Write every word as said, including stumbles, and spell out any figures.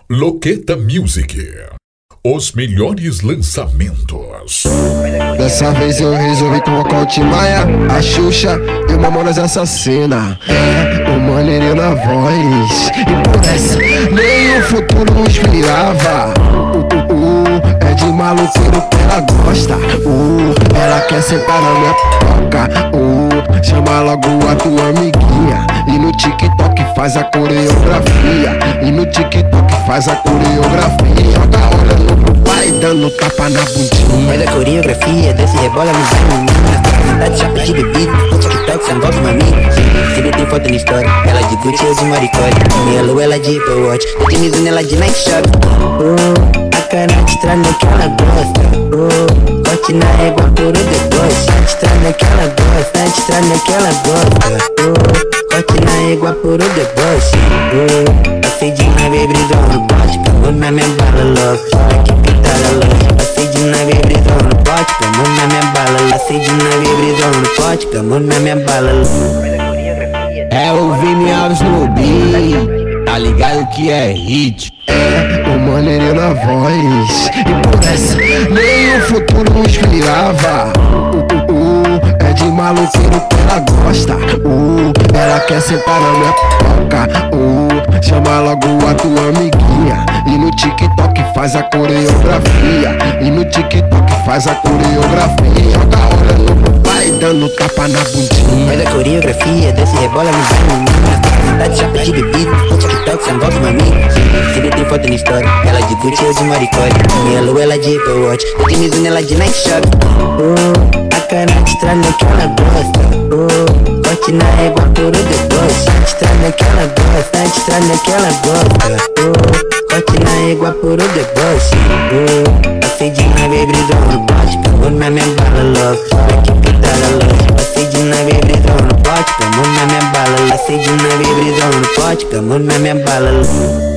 Loqueta Music. Os melhores lançamentos. Dessa vez eu resolvi colocar o Tim Maia, a Xuxa e o Mamonas Assassina. É, o Maneirinho na voz. E por essa, nem o futuro não inspirava. Uh, uh, uh, é de maluqueiro que ela gosta. Uh, ela quer sentar na minha toca. Uh, chama logo a tua amiguinha. E no TikTok faz a coreografia. E no TikTok faz a coreografia. Joga olhando pro pai, dando tapa na bundinha. Faz a coreografia, desce, rebola, me vai menina. Vontade de chapa de bebida, no TikTok só envolve uma mina. Se não tem foto na história, ela de Gucci, eu de Maricole. Minha lua, ela de Apple Watch, eu de Mizuno, ela de Nike Shop. Oh, a cara de estrada que ela gosta. Oh, corte na régua, por o deboche. De estrada que ela gosta, de estrada que ela gosta. Oh, corte na régua, por o deboche. Oh, passei de nave, brisão no bote. Pegou na minha bala, love. Aqui pintada, love. Passei de nave, brisão no bote. Pegou na minha bala, passei de nave, brisão no pote. Pegou na minha bala, love. É o Vini Alves no beat, tá ligado que é hit. É, o Maneirinho na voz. E por essa, nem o futuro não inspirava. Uh, uh, uh, é de maluqueiro que ela gosta. Uh, ela quer sentar na minha toca. Uh, chama logo a tua amiguinha. E no TikTok faz a coreografia. E no TikTok faz a coreografia. Joga olhando pro pai, dando tapa na bundinha. Faz a coreografia, desce, rebola, me vai menina. Vontade de chapa de bebida, no TikTok só envolve uma mina. Se não tem foto na história, ela de Gucci, eu de Maricole. Minha lua, ela de Apple Watch, eu de Mizuno, ela de Nike Shop. Oh, a cara de estrada que ela gosta. Oh, corte na régua, por o deboche. De estrada que ela gosta, de estrada que ela gosta. Oh, corte na régua, por o deboche. Oh, passei de nave, brisão no bote. Pegou na minha bala, love. Aqui pintada, love. Passei de nave, brisão no bote. Pegou na minha bala, passei de nave, brisão no pote. Pegou na minha bala, love.